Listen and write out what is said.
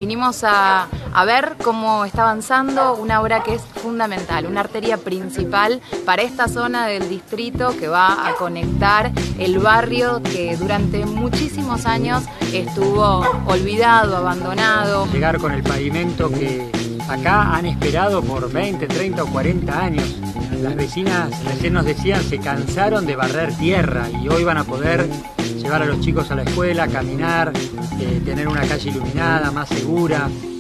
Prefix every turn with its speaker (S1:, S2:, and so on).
S1: Vinimos a ver cómo está avanzando una obra que es fundamental, una arteria principal para esta zona del distrito que va a conectar el barrio que durante muchísimos años estuvo olvidado, abandonado.
S2: Llegar con el pavimento que acá han esperado por 20, 30 o 40 años. Las vecinas recién nos decían se cansaron de barrer tierra y hoy van a poder llevar a los chicos a la escuela, caminar, tener una calle iluminada, más segura.